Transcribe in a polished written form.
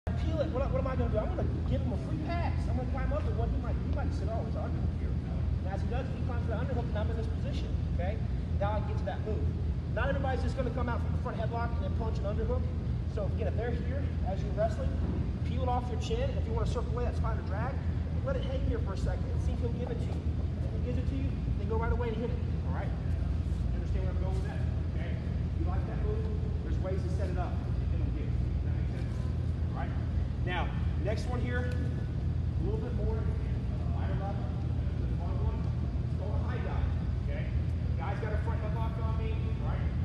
Peel it. What am I going to do? I'm going to give him a free pass. I'm going to climb up and what he might say, oh, it's underhook here. And as he does, he climbs the underhook and I'm in this position. Okay? Now I can get to that move. Not everybody's just going to come out from the front headlock and then punch an underhook. So again, if they're here as you're wrestling, peel it off your chin. If you want to circle away, that's fine to drag. Let it hang here for a second and see if he'll give it to you. If he gives it to you, then go right away and hit it. All right? You understand where I'm going with that? Okay? If you like that move, there's ways to set it up. It will give. Does that make sense? All right? Now, next one here, a little bit more lighter level. The fun one. Let's go a high dive. Okay? Guy's got a front headlock on me. All right?